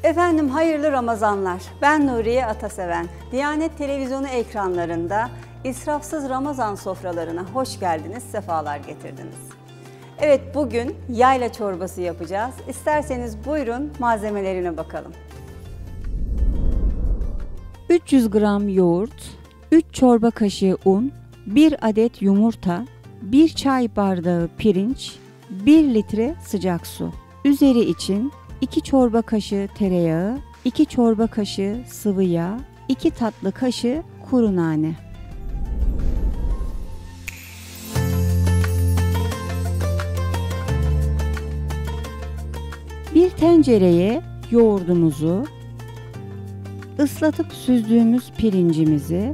Efendim hayırlı Ramazanlar. Ben Nuriye Ataseven. Diyanet Televizyonu ekranlarında israfsız Ramazan sofralarına hoş geldiniz, sefalar getirdiniz. Evet, bugün yayla çorbası yapacağız. İsterseniz buyurun malzemelerine bakalım. 300 gram yoğurt, 3 çorba kaşığı un, 1 adet yumurta, 1 çay bardağı pirinç, 1 litre sıcak su. Üzeri için 2 çorba kaşığı tereyağı, 2 çorba kaşığı sıvı yağ, 2 tatlı kaşığı kuru nane. Bir tencereye yoğurdumuzu, ıslatıp süzdüğümüz pirincimizi,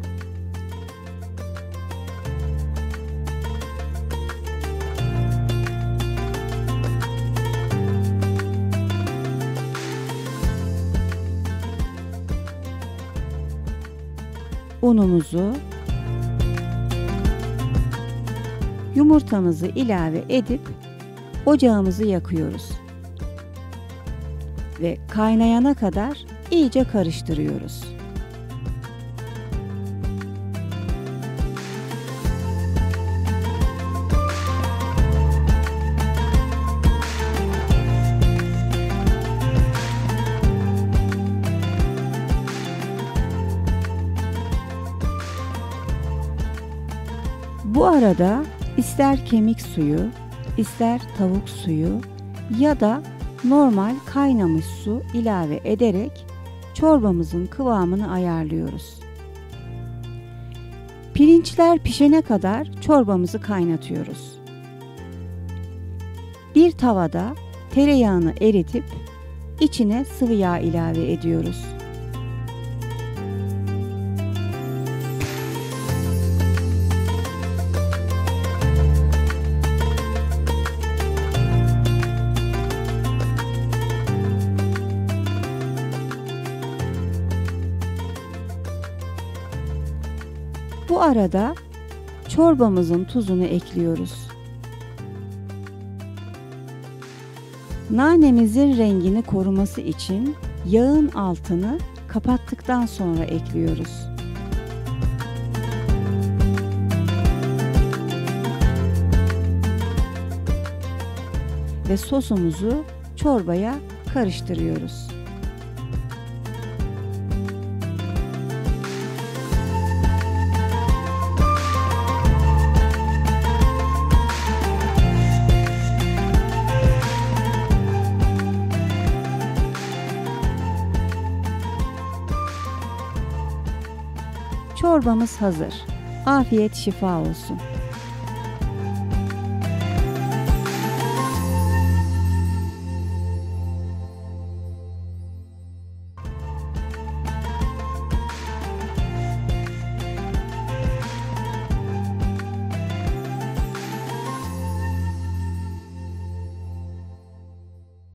unumuzu, yumurtamızı ilave edip ocağımızı yakıyoruz. Ve kaynayana kadar iyice karıştırıyoruz. Bu arada ister kemik suyu, ister tavuk suyu ya da normal kaynamış su ilave ederek çorbamızın kıvamını ayarlıyoruz. Pirinçler pişene kadar çorbamızı kaynatıyoruz. Bir tavada tereyağını eritip içine sıvı yağ ilave ediyoruz. Bu arada çorbamızın tuzunu ekliyoruz. Nanemizin rengini koruması için yağın altını kapattıktan sonra ekliyoruz. Ve sosumuzu çorbaya karıştırıyoruz. Çorbamız hazır. Afiyet şifa olsun.